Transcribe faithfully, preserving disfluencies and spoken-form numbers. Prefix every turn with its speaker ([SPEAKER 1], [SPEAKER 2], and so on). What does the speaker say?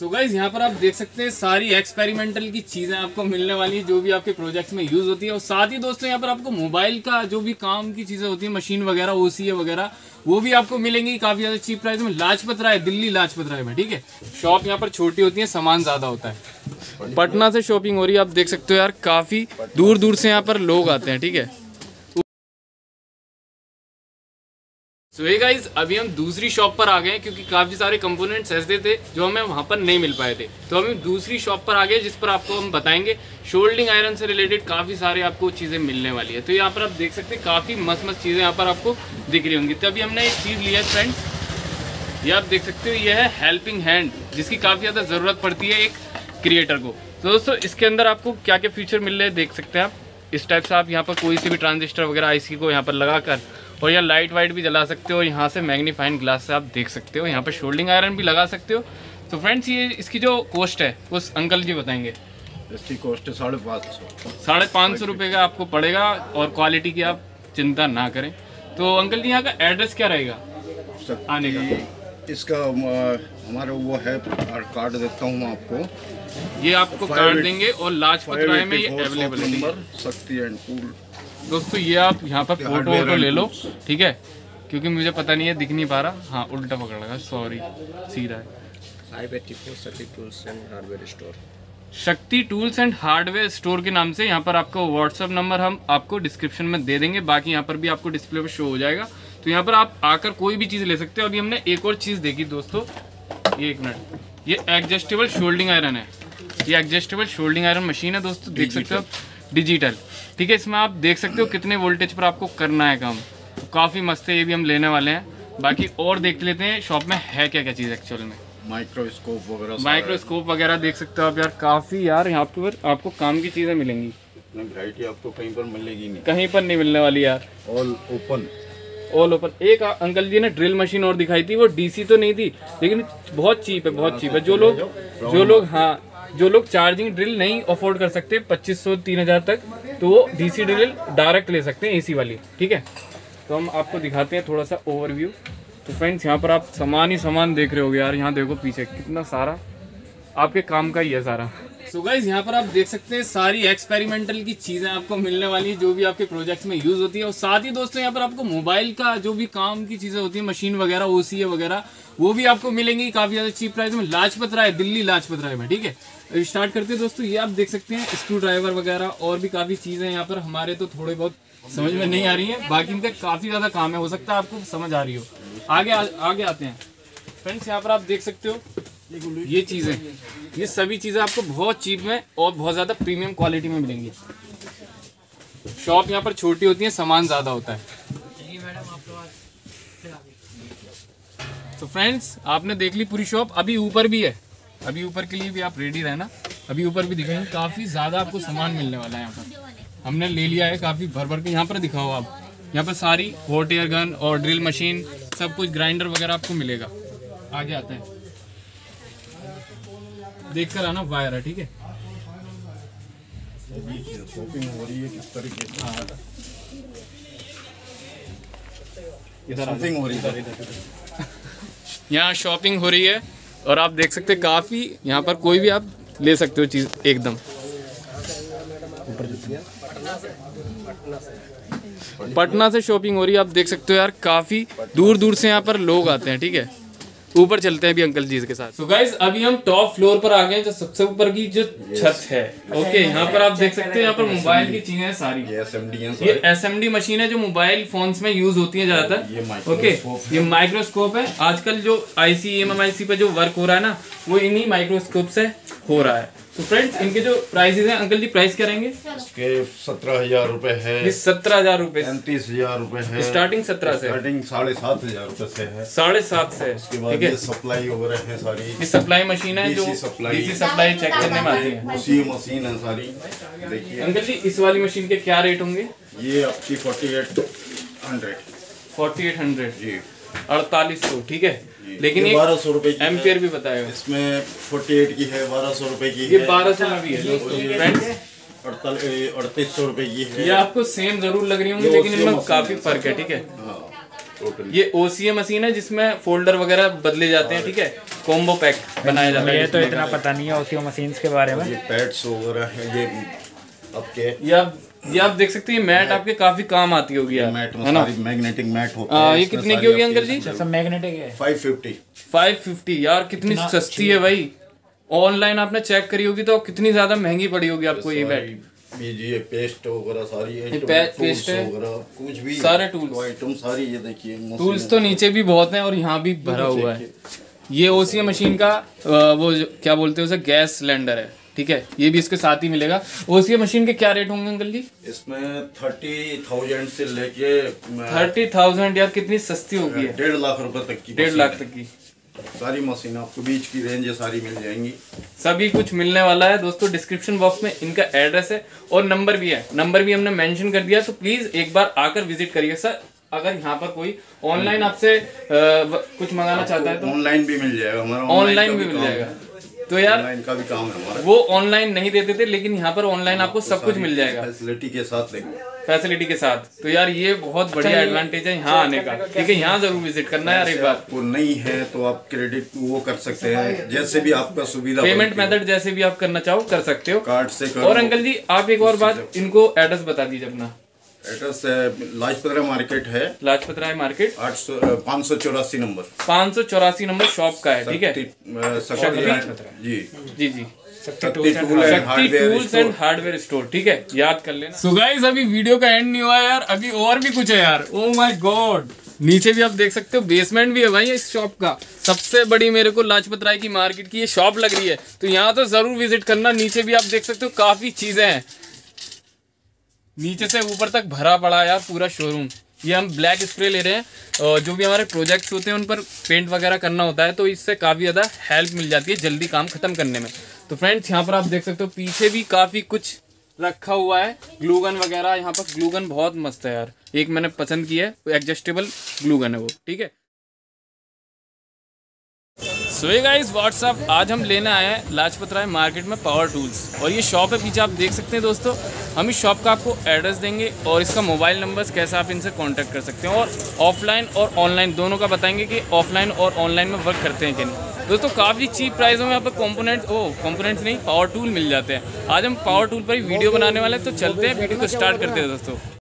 [SPEAKER 1] So guys यहाँ पर आप देख सकते हैं सारी एक्सपेरिमेंटल की चीज़ें आपको मिलने वाली है जो भी आपके प्रोजेक्ट्स में यूज़ होती है। और साथ ही दोस्तों यहाँ पर आपको मोबाइल का जो भी काम की चीज़ें होती है, मशीन वगैरह, ओसीए वगैरह, वो भी आपको मिलेंगी काफ़ी ज़्यादा चीप प्राइस में। लाजपत राय, दिल्ली लाजपत राय में, ठीक है। शॉप यहाँ पर छोटी होती है, सामान ज़्यादा होता है। पटना से शॉपिंग हो रही है, आप देख सकते हो यार, काफ़ी दूर दूर से यहाँ पर लोग आते हैं, ठीक है। सो हे गाइज, अभी हम दूसरी शॉप पर आ गए हैं क्योंकि काफ़ी सारे कंपोनेंट्स ऐसे थे जो हमें वहाँ पर नहीं मिल पाए थे। तो हम दूसरी शॉप पर आ गए जिस पर आपको हम बताएंगे शोल्डिंग आयरन से रिलेटेड काफ़ी सारे आपको चीज़ें मिलने वाली है। तो यहाँ पर आप देख सकते हैं काफ़ी मस्त मस्त चीज़ें यहाँ पर आपको दिख रही होंगी। तो अभी हमने एक चीज़ लिया है फ्रेंड्स, ये आप देख सकते हो, ये है हेल्पिंग हैंड, जिसकी काफ़ी ज़्यादा ज़रूरत पड़ती है एक क्रिएटर को। तो दोस्तों इसके अंदर आपको क्या क्या फीचर मिल रहे हैं देख सकते हैं आप। इस टाइप से आप यहाँ पर कोई से भी ट्रांजिस्टर वगैरह आईसी को यहाँ पर लगा कर और यहाँ लाइट वाइट भी जला सकते हो। यहाँ से मैग्नीफाइंग ग्लास से आप देख सकते हो, यहाँ पर शोल्डिंग आयरन भी लगा सकते हो। तो फ्रेंड्स ये इसकी जो कॉस्ट है उस अंकल जी बताएंगे।
[SPEAKER 2] इसकी कॉस्ट है साढ़े पाँच सौ
[SPEAKER 1] साढ़े पाँच सौ रुपये का आपको पड़ेगा और क्वालिटी की आप चिंता ना करें। तो अंकल जी यहाँ का एड्रेस क्या रहेगा आने का?
[SPEAKER 2] इसका हमारा वो है कार्ड देता हूँ मैं आपको,
[SPEAKER 1] ये आपको कार्ड देंगे और लाजपत राय में ये अवेलेबल है।
[SPEAKER 2] शक्ति एंड कूल
[SPEAKER 1] दोस्तों ये आप यहाँ पर फोटो वोटो ले लो, ठीक है, क्योंकि मुझे पता नहीं है, दिख नहीं पा रहा। हाँ उल्टा पकड़ लगा, सॉरी, सीधा है।
[SPEAKER 3] Shakti tools and hardware store,
[SPEAKER 1] Shakti tools and hardware store के नाम से यहाँ पर आपको व्हाट्सएप नंबर हम आपको डिस्क्रिप्शन में दे देंगे, बाकी यहाँ पर भी आपको डिस्प्ले पर शो हो जाएगा। तो यहाँ पर आप आकर कोई भी चीज़ ले सकते हो। अभी हमने एक और चीज़ देखी दोस्तों, ये एक मिनट, ये एडजस्टेबल शोल्डिंग आयरन है। ये एडजस्टेबल शोल्डिंग आयरन मशीन है दोस्तों, देख सकते हो आप, डिजिटल, ठीक है। इसमें आप देख सकते हो कितने वोल्टेज पर आपको करना है काम। तो काफ़ी मस्त है, ये भी हम लेने वाले हैं। बाकी और देख लेते हैं शॉप में है क्या क्या चीज़ एक्चुअल में।
[SPEAKER 2] माइक्रोस्कोप वगैरह
[SPEAKER 1] माइक्रोस्कोप वगैरह देख सकते हो आप यार, काफ़ी यार यहाँ पर आपको काम की चीज़ें मिलेंगी।
[SPEAKER 2] वैरायटी आपको कहीं पर मिलेगी नहीं,
[SPEAKER 1] कहीं पर नहीं मिलने वाली यार।
[SPEAKER 2] All open,
[SPEAKER 1] all open. एक अंकल जी ने ड्रिल मशीन और दिखाई थी, वो डीसी तो नहीं थी लेकिन बहुत चीप है, बहुत चीप है। जो लोग जो लोग हाँ जो लोग चार्जिंग ड्रिल नहीं अफोर्ड कर सकते पच्चीस सौ तीन हज़ार तक, तो वो डीसी ड्रिल डायरेक्ट ले सकते हैं, एसी वाली, ठीक है। तो हम आपको दिखाते हैं थोड़ा सा ओवरव्यू। तो फ्रेंड्स यहाँ पर आप सामान ही सामान देख रहे होगे यार, यहाँ देखो पीछे कितना सारा आपके काम का ही है सारा। सो गाइज यहाँ पर आप देख सकते हैं सारी एक्सपेरिमेंटल की चीज़ें आपको मिलने वाली है जो भी आपके प्रोजेक्ट्स में यूज़ होती है। और साथ ही दोस्तों यहाँ पर आपको मोबाइल का जो भी काम की चीज़ें होती है, मशीन वगैरह, ओसीए वगैरह, वो भी आपको मिलेंगी काफ़ी ज़्यादा चीप प्राइस में। लाजपत राय, दिल्ली लाजपत राय में, ठीक है। अभी स्टार्ट करते हैं दोस्तों। ये आप देख सकते हैं स्क्रू ड्राइवर वगैरह और भी काफ़ी चीज़ें यहाँ पर, हमारे तो थोड़े बहुत समझ में नहीं आ रही है, बाकी इनका काफ़ी ज़्यादा काम है, हो सकता है आपको समझ आ रही हो। आगे आ, आगे आते हैं फ्रेंड्स, यहाँ पर आप देख सकते हो ये चीज़ें, ये सभी चीज़ें आपको बहुत चीप में और बहुत ज़्यादा प्रीमियम क्वालिटी में मिलेंगी। शॉप यहाँ पर छोटी होती है, सामान ज़्यादा होता है। तो फ्रेंड्स आपने देख ली पूरी शॉप, अभी ऊपर भी है, अभी ऊपर के लिए भी आप रेडी रहना, अभी ऊपर भी दिखाएंगे। काफ़ी ज़्यादा आपको सामान मिलने वाला है यहाँ पर, हमने ले लिया है काफ़ी भर भर के। यहाँ पर दिखाओ आप, यहाँ पर सारी हॉट एयर गन और ड्रिल मशीन, सब कुछ, ग्राइंडर वगैरह आपको मिलेगा। आगे आते हैं, देख कर आना, वायर है, ठीक है।
[SPEAKER 2] शॉपिंग हो रही है किस तरीके से,
[SPEAKER 1] इधर
[SPEAKER 2] शॉपिंग हो रही है,
[SPEAKER 1] यहाँ शॉपिंग हो रही है और आप देख सकते हैं काफ़ी, यहाँ पर कोई भी आप ले सकते हो चीज़ एकदम। पटना से शॉपिंग हो रही है, आप देख सकते हो यार, काफ़ी दूर दूर से यहाँ पर लोग आते हैं, ठीक है। ऊपर चलते हैं अभी अंकल जी के साथ। सो गाइस अभी हम टॉप फ्लोर पर आ गए हैं, जो सबसे ऊपर की जो छत है। ओके, यहाँ पर आप देख सकते हैं, यहाँ पर मोबाइल की चीजें हैं सारी।
[SPEAKER 2] ये एसएमडी है,
[SPEAKER 1] ये एसएमडी मशीन है जो मोबाइल फोन्स में यूज होती है ज्यादातर। ओके, ये माइक्रोस्कोप है। आजकल जो आईसी एमएमआईसी पे जो वर्क हो रहा है ना, वो इन्हीं माइक्रोस्कोप से हो रहा है। तो फ्रेंड्स इनके जो प्राइसेस हैं, अंकल जी प्राइस क्या रहेंगे?
[SPEAKER 2] इसके सत्रह हजार रूपए है।
[SPEAKER 1] सत्रह हजार रूपए
[SPEAKER 2] पैंतीस हजार रूपए है
[SPEAKER 1] स्टार्टिंग, सत्रह से
[SPEAKER 2] स्टार्टिंग साढ़े सात हजार रूपए से है,
[SPEAKER 1] साढ़े सात से।
[SPEAKER 2] उसके बाद ये सप्लाई वगैरह है सारी,
[SPEAKER 1] ये सप्लाई मशीन है जो डीसी सप्लाई चेक करने में आती है,
[SPEAKER 2] उसी मशीन है सारी। देखिए
[SPEAKER 1] अंकल जी इस वाली मशीन के क्या रेट होंगे?
[SPEAKER 2] ये आपकी forty eight hundred
[SPEAKER 1] forty eight hundred
[SPEAKER 2] जी,
[SPEAKER 1] अड़तालीस सौ, ठीक है। लेकिन
[SPEAKER 2] ये बारह सौ रूपए
[SPEAKER 1] एम्पियर भी बताएगा,
[SPEAKER 2] इसमें फोर्टी एट की है, बारह सौ रूपए की
[SPEAKER 1] ये
[SPEAKER 2] है,
[SPEAKER 1] बारह सौ में भी है दोस्तों फ्रेंड्स।
[SPEAKER 2] अड़तीस सौ रूपए की है।
[SPEAKER 1] ये आपको सेम जरूर लग रही होंगी लेकिन इनमें काफी फर्क है, ठीक है।
[SPEAKER 2] टोटली।
[SPEAKER 1] ये ओसीए मशीन है जिसमें फोल्डर वगैरह बदले जाते हैं, ठीक है, कॉम्बो पैक बनाया जाता है।
[SPEAKER 4] ये तो इतना पता नहीं है ओसीओ मशीन्स के बारे में।
[SPEAKER 2] ये पैड्स वगैरह है, ये आपके
[SPEAKER 1] ये आप ये आप देख सकते हैं, ये मैट आपके काफी काम आती होगी यार,
[SPEAKER 2] मैट में
[SPEAKER 1] है ना।
[SPEAKER 2] सारी मैग्नेटिक मैट होता
[SPEAKER 1] आ,
[SPEAKER 2] है।
[SPEAKER 1] ये
[SPEAKER 2] इसमें
[SPEAKER 1] कितने की
[SPEAKER 2] सारी
[SPEAKER 1] होगी
[SPEAKER 2] आपकी
[SPEAKER 1] अंकल जी?
[SPEAKER 4] सब मैग्नेटिक है।
[SPEAKER 2] Five fifty.
[SPEAKER 1] फाइव फिफ्टी यार, कितनी सस्ती है भाई। ऑनलाइन आपने चेक करी होगी तो कितनी ज्यादा महंगी पड़ी होगी आपको ये बैट।
[SPEAKER 2] ये पेस्ट वगैरह सारी है,
[SPEAKER 1] पे- पेस्ट है,
[SPEAKER 2] वगैरह कुछ भी
[SPEAKER 1] सारे टूल्स
[SPEAKER 2] आइटम सारी, ये देखिए
[SPEAKER 1] टूल्स तो नीचे भी बहुत हैं और यहाँ भी भरा हुआ है। ये ओसीए मशीन का अ, वो जो- क्या बोलते हैं उसे, गैस सिलेंडर है, ठीक है, ये भी इसके साथ ही मिलेगा। ओसीए मशीन के क्या रेट होंगे अंकल जी?
[SPEAKER 2] इसमें थर्टी थाउजेंड से लेके
[SPEAKER 1] थर्टी थाउजेंड यार, कितनी सस्ती होगी है,
[SPEAKER 2] डेढ़ लाख रुपए तक की
[SPEAKER 1] डेढ़
[SPEAKER 2] मशीन
[SPEAKER 1] लाख
[SPEAKER 2] है।
[SPEAKER 1] तक की
[SPEAKER 2] सारी मशीन आपको बीच की रेंज है, सारी मिल जाएंगी।
[SPEAKER 1] सभी कुछ मिलने वाला है दोस्तों। डिस्क्रिप्शन बॉक्स में इनका एड्रेस है और नंबर भी है, नंबर भी हमने मेंशन कर दिया, तो प्लीज एक बार आकर विजिट करिए। सर अगर यहाँ पर कोई ऑनलाइन आपसे अ, कुछ मंगाना चाहता है तो
[SPEAKER 2] ऑनलाइन भी मिल जाएगा, हमारा
[SPEAKER 1] ऑनलाइन भी मिल जाएगा। तो यार
[SPEAKER 2] ऑनलाइन का भी काम है हमारा।
[SPEAKER 1] वो ऑनलाइन नहीं देते थे, लेकिन यहाँ पर ऑनलाइन आपको सब कुछ मिल जाएगा
[SPEAKER 2] फैसिलिटी के साथ देंगे,
[SPEAKER 1] फैसिलिटी के साथ। तो यार ये बहुत बढ़िया एडवांटेज है यहाँ आने का, ठीक है, यहाँ जरूर विजिट करना है यार एक बार।
[SPEAKER 2] आपको नहीं है तो आप क्रेडिट वो कर सकते हैं, जैसे भी आपका सुविधा
[SPEAKER 1] पेमेंट
[SPEAKER 2] बनती हो।
[SPEAKER 1] मेथड जैसे भी आप करना चाहो कर सकते हो।
[SPEAKER 2] कार्ड से करो।
[SPEAKER 1] और अंकल जी आप एक और बात, इनको एड्रेस बता दीजिए अपना।
[SPEAKER 2] एड्रेस लाजपतरा मार्केट है,
[SPEAKER 1] लाजपत राय मार्केट,
[SPEAKER 2] आठ सौ पाँच सौ चौरासी नंबर,
[SPEAKER 1] पाँच सौ चौरासी नंबर शॉप का है, ठीक है
[SPEAKER 2] शक्ति- अ, शक्ति जी
[SPEAKER 1] जी जी
[SPEAKER 2] Shakti tool and
[SPEAKER 1] Shakti
[SPEAKER 2] hardware
[SPEAKER 1] tools and
[SPEAKER 2] store.
[SPEAKER 1] Hardware store, ठीक है, याद कर लेना। सो गाइस अभी वीडियो का एंड नहीं हुआ यार, अभी और भी कुछ है यार। ओह माय गॉड, नीचे भी आप देख सकते हो बेसमेंट भी है भाई इस शॉप का। सबसे बड़ी मेरे को लाजपत राय की मार्केट की ये शॉप लग रही है, तो यहाँ तो जरूर विजिट करना। नीचे भी आप देख सकते हो काफी चीजें हैं, नीचे से ऊपर तक भरा पड़ा यार पूरा शोरूम। ये हम ब्लैक स्प्रे ले रहे हैं, और जो भी हमारे प्रोजेक्ट्स होते हैं उन पर पेंट वगैरह करना होता है, तो इससे काफ़ी ज़्यादा हेल्प मिल जाती है जल्दी काम खत्म करने में। तो फ्रेंड्स यहाँ पर आप देख सकते हो पीछे भी काफ़ी कुछ रखा हुआ है, ग्लूगन वगैरह। यहाँ पर ग्लूगन बहुत मस्त है यार, एक मैंने पसंद किया है, एडजस्टेबल ग्लूगन है वो, ठीक है। सो ये गाइस व्हाट्सअप, आज हम लेने आए हैं लाजपत राय मार्केट में पावर टूल्स, और ये शॉप है पीछे आप देख सकते हैं दोस्तों। हम इस शॉप का आपको एड्रेस देंगे और इसका मोबाइल नंबर्स कैसे आप इनसे कांटेक्ट कर सकते हैं, और ऑफलाइन और ऑनलाइन दोनों का बताएंगे कि ऑफलाइन और ऑनलाइन में वर्क करते हैं कि नहीं। दोस्तों काफ़ी चीप प्राइसों में यहाँ पर कॉम्पोनेंट्स ओ कॉम्पोनेंट्स नहीं पावर टूल मिल जाते हैं। आज हम पावर टूल पर ही वीडियो बनाने वाले हैं, तो चलते हैं वीडियो को स्टार्ट करते हैं दोस्तों।